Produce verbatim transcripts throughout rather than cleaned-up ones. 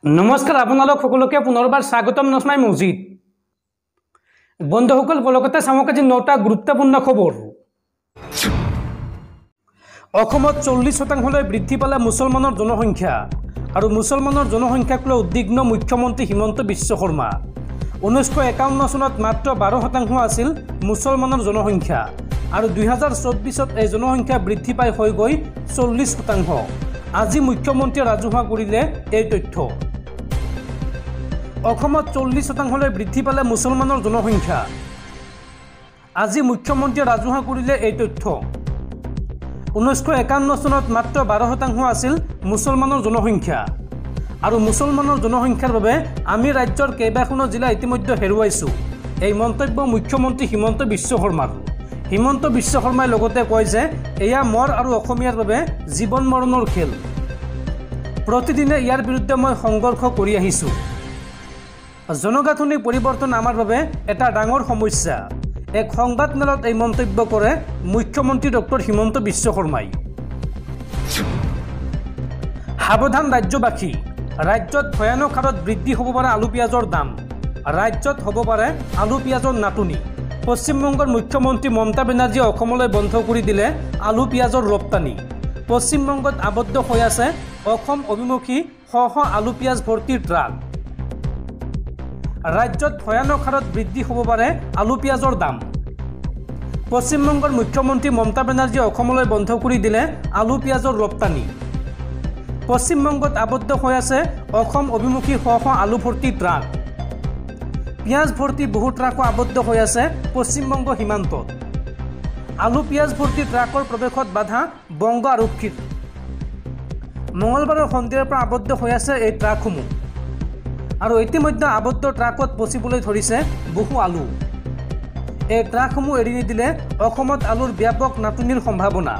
नमस्कार आपनालोक सकलोके पुनर्बार स्वागतम नस्माई मस्जिद बंधुসকল कलकता सामक आज नौटा गुरुत्वपूर्ण खबर অসমত চল্লিশ শতাংশলৈ বৃদ্ধি পালে মুছলমানৰ জনসংখ্যা আৰু মুছলমানৰ জনসংখ্যাক লৈ উদ্বিগ্ন মুখ্যমন্ত্ৰী হিমন্ত বিশ্ব শৰ্মা ঊনৈছশ একাৱন্ন চনত মাত্ৰ বাৰ শতাংশ আছিল মুছলমানৰ জনসংখ্যা আৰু দুই হাজাৰ চৌব্বিছত এই জনসংখ্যা বৃদ্ধি পাই হৈ গৈ চল্লিশ শতাংশ আজি মুখ্যমন্ত্ৰীয়ে ৰাজহুৱা কৰিলে এই তথ্য অসমত চল্লিশ শতাংশলৈ বৃদ্ধি পালে মুছলমানৰ জনসংখ্যা আজি মুখ্যমন্ত্ৰীয়ে ৰাজহুৱা কৰিলে এই তথ্য ঊনৈছশ একাৱন্ন চনত মাত্ৰ বাৰ শতাংশ আছিল মুছলমানৰ জনসংখ্যা আৰু মুছলমানৰ জনসংখ্যাৰ বাবে আমি ৰাজ্যৰ কেইবাখনো জিলা ইতিমধ্যে হেৰুৱাইছো এই মন্তব্য মুখ্যমন্ত্ৰী হিমন্ত বিশ্ব শৰ্মাৰ হিমন্ত বিশ্ব শৰ্মাই লগতে কয় যে এয়া মৰ আৰু অসমীয়াৰ বাবে জীৱন মৰণৰ খেল প্ৰতিদিনে ইয়াৰ বিৰুদ্ধে মই সংঘৰ্ষ কৰি আহিছো জনগাঁথনি পৰিৱৰ্তন আমাৰ বাবে এটা ডাঙৰ সমস্যা এক সংবাদমেলত এই মন্তব্য কৰে মুখ্যমন্ত্ৰী ডক্টৰ হিমন্ত বিশ্ব শৰ্মাই সাৱধান ৰাজ্যবাসী ৰাজ্যত ভয়ানক হাৰত বৃদ্ধি হ'ব পাৰে আলু পিয়াজৰ দাম ৰাজ্যত হ'ব পাৰে আলু পিয়াজৰ নাটনি পশ্চিমবংগৰ মুখ্যমন্ত্ৰী মমতা বেনাৰ্জীয়ে অসমলৈ বন্ধ কৰি দিলে আলু পিয়াজৰ ৰপ্তানি পশ্চিমবংগত আবদ্ধ হৈ আছে অসম অভিমুখী শ শ আলু পিয়াজ ভৰ্তি ট্ৰাক ৰাজ্যত ভয়ানক হাৰত বৃদ্ধি হ'ব পাৰে আলু পিয়াজৰ দাম পশ্চিমবংগৰ মুখ্যমন্ত্ৰী মমতা বেনাৰ্জীয়ে অসমলৈ বন্ধ কৰি দিলে আলু পিয়াজৰ ৰপ্তানি পশ্চিমবংগত আবদ্ধ হৈ আছে অসম অভিমুখী শ শ আলু ভৰ্তি ট্ৰাক পিয়াজ ভৰ্তি বহু ট্ৰাকো আবদ্ধ হৈ আছে পশ্চিমবংগ সীমান্তত আলু পিয়াজ ভৰ্তি ট্ৰাকৰ প্ৰৱেশত বাধা বংগ আৰক্ষীৰ মঙলবাৰৰ সন্ধিয়াৰ পৰা আবদ্ধ হৈ আছে এই ট্ৰাকসমূহ আৰু ইতিমধ্যে আবদ্ধ ট্ৰাকত পচিবলৈ ধৰিছে বহু আলু এই ট্ৰাকসমূহ এৰি নিদিলে অসমত আলুৰ ব্যাপক নাটনিৰ সম্ভাৱনা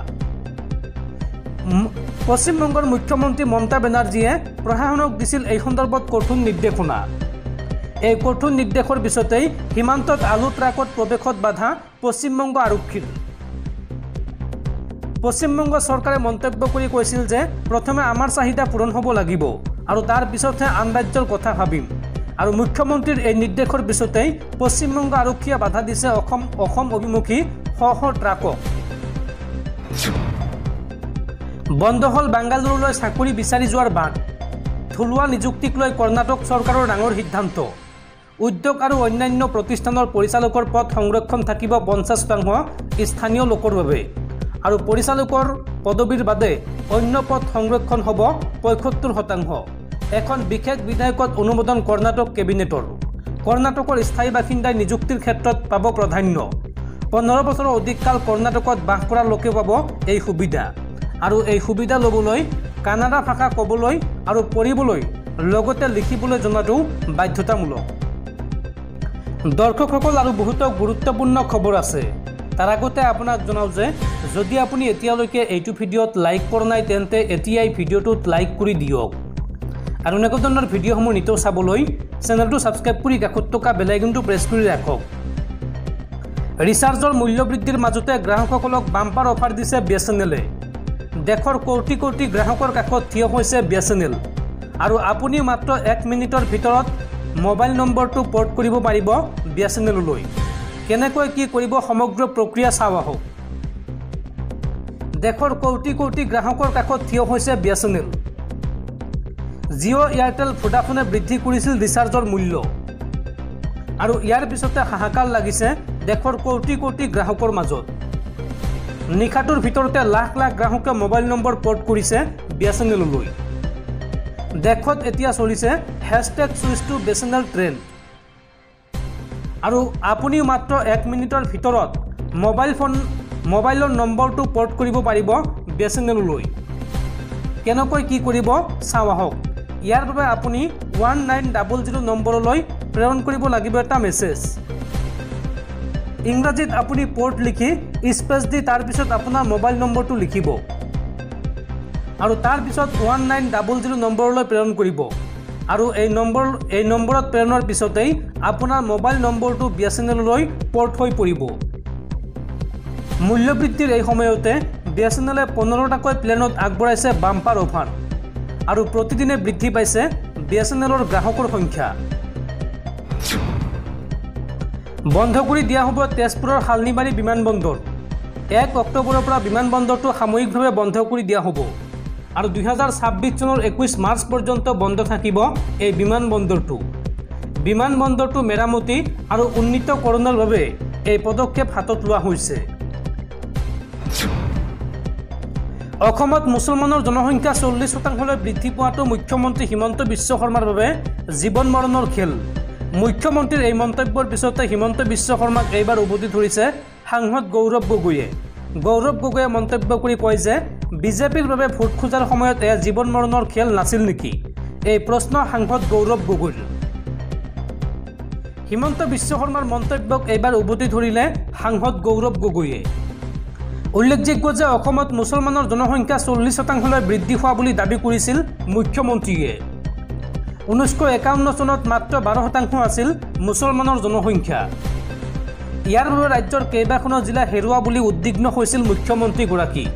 পশ্চিমবংগৰ মুখ্যমন্ত্ৰী মমতা বেনাৰ্জীয়ে প্ৰশাসনক দিছিল এই সন্দৰ্ভত কঠোৰ নিৰ্দেশনা এই কঠোৰ নিৰ্দেশৰ পিছতেই সীমান্তত আলু ট্ৰাকত প্ৰৱেশত বাধা পশ্চিমবংগ আৰক্ষীৰ পশ্চিমবংগ চৰকাৰে মন্তব্য কৰি কৈছিল যে প্ৰথমে আমাৰ চাহিদা পূৰণ হ'ব লাগিব আৰু তাৰ পিছতহে আন ৰাজ্যৰ কথা ভাবিম আৰু মুখ্যমন্ত্ৰীৰ এই নিৰ্দেশৰ পিছতেই পশ্চিমবংগ আৰক্ষীয়ে বাধা দিছে অসম অসম অভিমুখী শ শ ট্ৰাকক বন্ধ হ'ল বাংগালুৰুলৈ চাকৰি বিচাৰি যোৱাৰ বাট থলুৱা নিযুক্তিক লৈ কৰ্ণাটক চৰকাৰৰ ডাঙৰ সিদ্ধান্ত উদ্যোগ আৰু অন্যান্য প্ৰতিষ্ঠানৰ পৰিচালকৰ পদ সংৰক্ষণ থাকিব পঞ্চাছ শতাংশ স্থানীয় লোকৰ বাবে আৰু পৰিচালকৰ পদবীৰ বাদে অন্য পদ সংৰক্ষণ হ'ব পঁয়সত্তৰ শতাংশ এখন বিশেষ বিধেয়কত অনুমোদন কৰ্ণাটক কেবিনেটৰ কৰ্ণাটকৰ স্থায়ী বাসিন্দাই নিযুক্তিৰ ক্ষেত্ৰত পাব প্ৰাধান্য পোন্ধৰ বছৰৰ অধিক কাল কৰ্ণাটকত বাস কৰা লোকে পাব এই সুবিধা আৰু এই সুবিধা ল'বলৈ কানাডা ভাষা ক'বলৈ আৰু পঢ়িবলৈ লগতে লিখিবলৈ জনাটো বাধ্যতামূলক দৰ্শকসকল আৰু বহুতো গুৰুত্বপূৰ্ণ খবৰ আছে তাৰ আগতে আপোনাক জনাওঁ যে যদি আপুনি এতিয়ালৈকে এইটো ভিডিঅ'ত লাইক কৰা নাই তেন্তে এতিয়াই ভিডিঅ'টোত লাইক কৰি দিয়ক আৰু এনেকুৱা ধৰণৰ ভিডিঅ'সমূহ নিতৌ চাবলৈ চেনেলটো ছাবস্ক্ৰাইব কৰি কাষত থকা বেল আইকনটো প্ৰেছ কৰি ৰাখক ৰিচাৰ্জৰ মূল্য বৃদ্ধিৰ মাজতে গ্ৰাহকসকলক বাম্পাৰ অফাৰ দিছে বিএছএনএলে দেশৰ কোটি কোটি গ্ৰাহকৰ কাষত থিয় হৈছে বিএছএনএল আৰু আপুনি মাত্ৰ এক মিনিটৰ ভিতৰত মোবাইল নম্বৰটো পৰ্ট কৰিব পাৰিব বিএছএনএললৈ কেনেকৈ কি কৰিব সমগ্ৰ প্ৰক্ৰিয়া চাওঁ আহক দেশৰ কোটি কোটি গ্ৰাহকৰ কাষত থিয় হৈছে বিএছএনএল জিঅ' এয়াৰটেল ভোডাফোনে বৃদ্ধি কৰিছিল ৰিচাৰ্জৰ মূল্য আৰু ইয়াৰ পিছতে হাহাকাৰ লাগিছে দেশৰ কোটি কোটি গ্ৰাহকৰ মাজত নিশাটোৰ ভিতৰতে লাখ লাখ গ্ৰাহকে মোবাইল নম্বৰ পৰ্ট কৰিছে বিএছএনএললৈ দেশত এতিয়া চলিছে hashtag switch to BSNL trend আৰু আপুনি মাত্ৰ এক মিনিটৰ ভিতৰত মোবাইল ফোন মোবাইলৰ নম্বৰটো পৰ্ট কৰিব পাৰিব বিএছএনএললৈ কেনেকৈ কি কৰিব চাওঁ আহক ইয়াৰ বাবে আপুনি ওৱান নাইন ডাবল জিৰ' নম্বৰলৈ প্ৰেৰণ কৰিব লাগিব এটা মেছেজ ইংৰাজীত আপুনি পৰ্ট লিখি স্পেচ দি তাৰ পিছত আপোনাৰ মোবাইল নম্বৰটো লিখিব আৰু তাৰ পিছত ওৱান নাইন ডাবল জিৰ' নম্বৰলৈ প্ৰেৰণ কৰিব আৰু এই নম্বৰ এই নম্বৰত প্ৰেৰণৰ পিছতেই আপোনাৰ মোবাইল নম্বৰটো বিএছএনএললৈ পৰ্ট হৈ পৰিব মূল্যবৃদ্ধিৰ এই সময়তে বিএছএনএলে পোন্ধৰটাকৈ প্লেনত আগবঢ়াইছে বাম্পাৰ অফাৰ আৰু প্ৰতিদিনে বৃদ্ধি পাইছে বি এছ এন এলৰ গ্ৰাহকৰ সংখ্যা। বন্ধ কৰি দিয়া হ'ব তেজপুৰৰ শালনিবাৰী বিমানবন্দৰ। এক অক্টোবৰৰ পৰা বিমানবন্দৰটো সাময়িকভাৱে বন্ধ কৰি দিয়া হ'ব আৰু দুই হাজাৰ ছাব্বিছ চনৰ একৈছ মাৰ্চ পৰ্যন্ত বন্ধ থাকিব এই বিমানবন্দৰটো। বিমানবন্দৰটো মেৰামতি আৰু উন্নীতকৰণৰ বাবে এই পদক্ষেপ হাতত লোৱা হৈছে। অসমত মুছলমানৰ জনসংখ্যা চল্লিছ শতাংশলৈ বৃদ্ধি পোৱাটো মুখ্যমন্ত্ৰী হিমন্ত বিশ্ব শৰ্মাৰ বাবে জীৱন মৰণৰ খেল। মুখ্যমন্ত্ৰীৰ এই মন্তব্যৰ পিছতে হিমন্ত বিশ্ব শৰ্মাক এইবাৰ উভতি ধৰিছে সাংসদ গৌৰৱ গগৈয়ে। গৌৰৱ গগৈয়ে মন্তব্য কৰি কয় যে বিজেপিৰ বাবে ভোট খোজাৰ সময়ত এয়া জীৱন মৰণৰ খেল নাছিল নেকি? এই প্ৰশ্ন সাংসদ গৌৰৱ গগৈৰ। হিমন্ত বিশ্ব শৰ্মাৰ মন্তব্যক এইবাৰ উভতি ধৰিলে সাংসদ গৌৰৱ গগৈয়ে। উল্লেখযোগ্য যে অসমত মুছলমানৰ জনসংখ্যা চল্লিছ শতাংশলৈ বৃদ্ধি হোৱা বুলি দাবী কৰিছিল মুখ্যমন্ত্ৰীয়ে। ঊনৈছশ একাৱন্ন চনত মাত্ৰ বাৰ শতাংশ আছিল মুছলমানৰ জনসংখ্যা। ইয়াৰ বাবে ৰাজ্যৰ কেইবাখনো জিলা হেৰুওৱা বুলি উদ্বিগ্ন হৈছিল মুখ্যমন্ত্ৰীগৰাকী।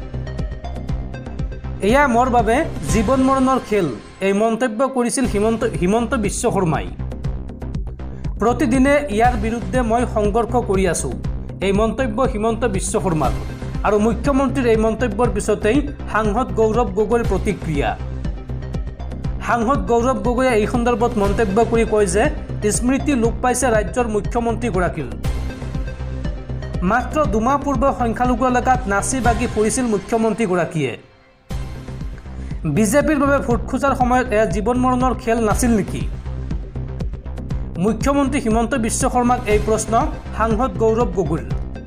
এয়া মোৰ বাবে জীৱন মৰণৰ খেল, এই মন্তব্য কৰিছিল হিমন্ত হিমন্ত বিশ্ব শৰ্মাই। প্ৰতিদিনে ইয়াৰ বিৰুদ্ধে মই সংঘৰ্ষ কৰি আছোঁ, এই মন্তব্য হিমন্ত বিশ্ব শৰ্মাৰ। আৰু মুখ্যমন্ত্ৰীৰ এই মন্তব্যৰ পিছতেই সাংসদ গৌৰৱ গগৈৰ প্ৰতিক্ৰিয়া। সাংসদ গৌৰৱ গগৈয়ে এই সন্দৰ্ভত মন্তব্য কৰি কয় যে স্মৃতি লোপ পাইছে ৰাজ্যৰ মুখ্যমন্ত্ৰীগৰাকীৰ। মাত্ৰ দুমাহ পূৰ্বে সংখ্যালঘু এলেকাত নাচি বাগি ফুৰিছিল মুখ্যমন্ত্ৰীগৰাকীয়ে। বিজেপিৰ বাবে ভোট খোজাৰ সময়ত এয়া জীৱন মৰণৰ খেল নাছিল নেকি? মুখ্যমন্ত্ৰী হিমন্ত বিশ্ব শৰ্মাক এই প্ৰশ্ন সাংসদ গৌৰৱ গগৈৰ।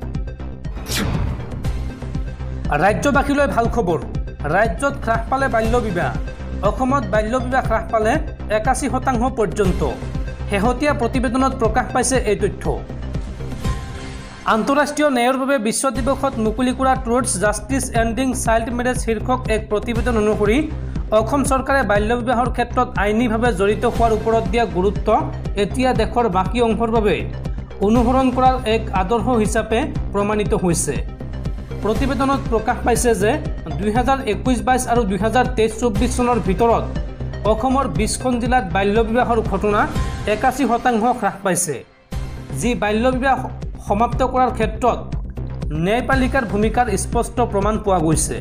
ৰাজ্যবাসীলৈ ভাল খবৰ, ৰাজ্যত হ্ৰাস পালে বাল্য বিবাহ। অসমত বাল্য বিবাহ হ্ৰাস পালে একাশী শতাংশ পৰ্যন্ত। শেহতীয়া প্ৰতিবেদনত প্ৰকাশ পাইছে এই তথ্য। আন্তঃৰাষ্ট্ৰীয় ন্যায়ৰ বাবে বিশ্ব দিৱসত মুকলি কৰা towards justice ending child marriage শীৰ্ষক এক প্ৰতিবেদন অনুসৰি অসম চৰকাৰে বাল্য বিবাহৰ ক্ষেত্ৰত আইনীভাৱে জড়িত হোৱাৰ ওপৰত দিয়া গুৰুত্ব এতিয়া দেশৰ বাকী অংশৰ বাবে অনুসৰণ কৰাৰ এক আদৰ্শ হিচাপে প্ৰমাণিত হৈছে। প্ৰতিবেদনত প্ৰকাশ পাইছে যে দুই হাজাৰ একৈছ বাইছ আৰু দুই হাজাৰ তেইছ চৌব্বিছ চনৰ ভিতৰত অসমৰ বিছখন জিলাত বাল্য বিবাহৰ ঘটনা একাশী শতাংশ হ্ৰাস পাইছে, যি বাল্য বিবাহ সমাপ্ত কৰাৰ ক্ষেত্ৰত ন্যায়পালিকাৰ ভূমিকাৰ স্পষ্ট প্ৰমাণ পোৱা গৈছে।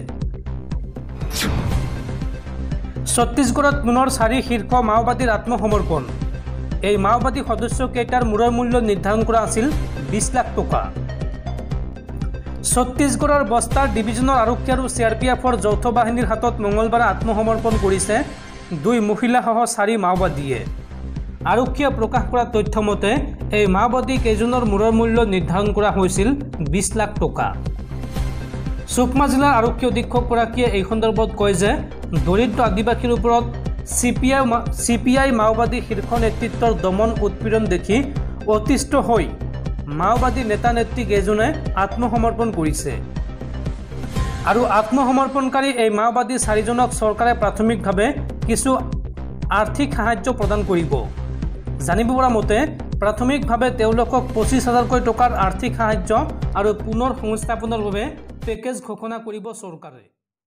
ছত্তীশগড়ত পুনৰ চাৰি শীৰ্ষ মাওবাদীৰ আত্মসমৰ্পণ। এই মাওবাদী সদস্যকেইটাৰ মূৰৰ মূল্য নিৰ্ধাৰণ কৰা আছিল বিছ লাখ টকা। ছত্তীশগড়ৰ বস্তাৰ ডিভিজনৰ আৰক্ষী আৰু চি আৰ পি এফৰ যৌথ বাহিনীৰ হাতত মঙলবাৰে আত্মসমৰ্পণ কৰিছে দুই মহিলাসহ চাৰি মাওবাদীয়ে। আৰক্ষীয়ে প্ৰকাশ কৰা তথ্য মতে এই মাওবাদী কেইজনৰ মূৰৰ মূল্য নিৰ্ধাৰণ কৰা হৈছিল বিছ লাখ টকা। সুকমা জিলাৰ আৰক্ষী অধীক্ষকগৰাকীয়ে এই সন্দৰ্ভত কয় যে দৰিদ্ৰ আদিবাসীৰ ওপৰত C P I C P I মাওবাদী শীৰ্ষ নেতৃত্বৰ দমন উৎপীড়ন দেখি অতিষ্ঠ হৈ মাওবাদী নেতা নেত্ৰীকেইজনে আত্মসমৰ্পণ কৰিছে। আৰু আত্মসমৰ্পণকাৰী এই মাওবাদী চাৰিজনক চৰকাৰে প্ৰাথমিকভাৱে কিছু আৰ্থিক সাহায্য প্ৰদান কৰিব। জানিব পৰা মতে প্ৰাথমিকভাৱে তেওঁলোকক পঁচিছ হাজাৰকৈ টকাৰ আৰ্থিক সাহায্য আৰু পুনৰ সংস্থাপনৰ বাবে পেকেজ ঘোষণা কৰিব চৰকাৰে।